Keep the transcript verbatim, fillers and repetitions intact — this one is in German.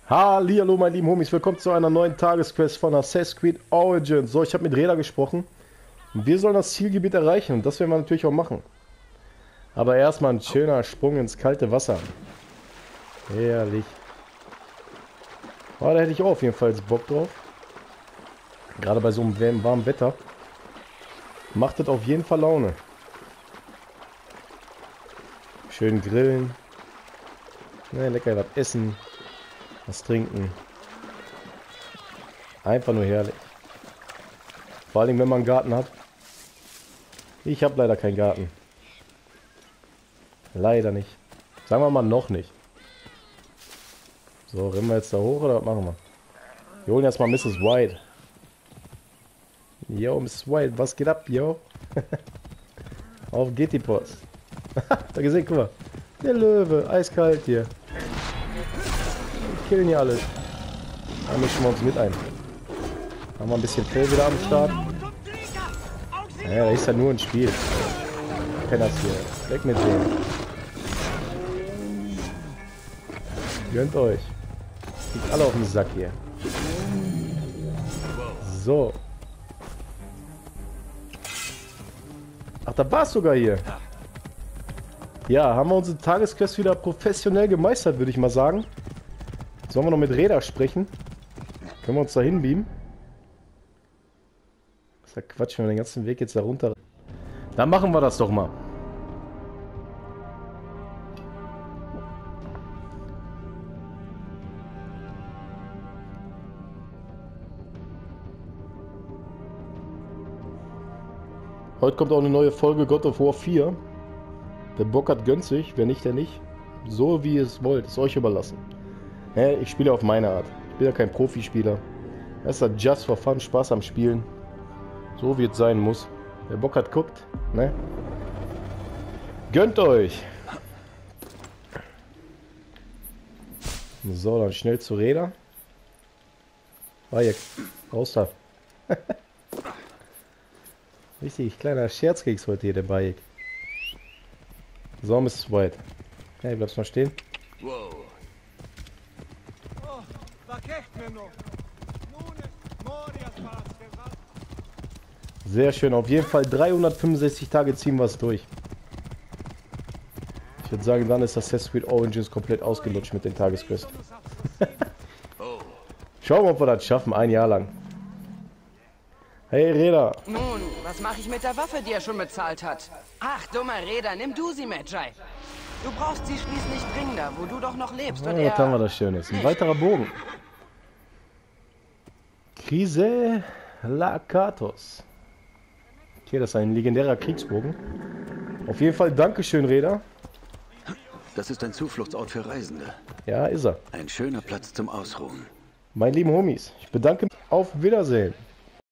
Hallihallo meine lieben Homies, willkommen zu einer neuen Tagesquest von Assassin's Creed Origins. So, ich habe mit Reda gesprochen und wir sollen das Zielgebiet erreichen und das werden wir natürlich auch machen. Aber erstmal ein schöner Sprung ins kalte Wasser. Herrlich. Oh, da hätte ich auch auf jeden Fall Bock drauf. Gerade bei so einem warmen Wetter. Macht das auf jeden Fall Laune. Schön grillen. Ne, lecker was essen. Was trinken. Einfach nur herrlich. Vor allem, wenn man einen Garten hat. Ich habe leider keinen Garten. Leider nicht. Sagen wir mal noch nicht. So, rennen wir jetzt da hoch oder was machen wir? Wir holen erstmal Misses White. Yo, Misses White, was geht ab, yo? Auf geht die Post. Da gesehen, guck mal. Der Löwe, eiskalt hier. Killen hier alles. Da mischen wir uns mit ein. Haben wir ein bisschen Fell wieder am Start. Naja, das ist ja nur ein Spiel. Ich kenn das hier. Weg mit dem. Gönnt euch. Liegt alle auf den Sack hier. So. Ach, da war es sogar hier. Ja, haben wir unsere Tagesquest wieder professionell gemeistert, würde ich mal sagen. Sollen wir noch mit Reda sprechen? Können wir uns da hinbeamen? Das ist ja Quatsch, wenn wir den ganzen Weg jetzt da runter... Dann machen wir das doch mal. Heute kommt auch eine neue Folge God of War vier. Wer Bock hat, gönnt sich. Wer nicht, der nicht. So wie ihr es wollt. Ist euch überlassen. Ja, ich spiele auf meine Art. Ich bin ja kein Profispieler. Das ist ja just for fun, Spaß am Spielen. So wie es sein muss. Wer Bock hat, guckt. Ne? Gönnt euch! So, dann schnell zu Reda. Bayek, raus da. Richtig kleiner Scherzkeks heute hier, der Bayek. So, Misses White. Hey, bleibst mal stehen. Wow. Sehr schön, auf jeden Fall dreihundertfünfundsechzig Tage ziehen wir es durch. Ich würde sagen, dann ist Assassin's Creed Origins komplett ausgelutscht mit den Tagesquests. Schauen wir, ob wir das schaffen, ein Jahr lang. Hey Reda. Nun, was mache ich mit der Waffe, die er schon bezahlt hat? Ach, dummer Reda, nimm du sie, Medjay. Du brauchst sie schließlich dringender, wo du doch noch lebst. Oh, Und er... was haben wir das Schönes? Ein weiterer Bogen. Krise Lakatos. Okay, das ist ein legendärer Kriegsbogen. Auf jeden Fall Dankeschön, Reda. Das ist ein Zufluchtsort für Reisende. Ja, ist er. Ein schöner Platz zum Ausruhen. Meine lieben Homies, ich bedanke mich. Auf Wiedersehen.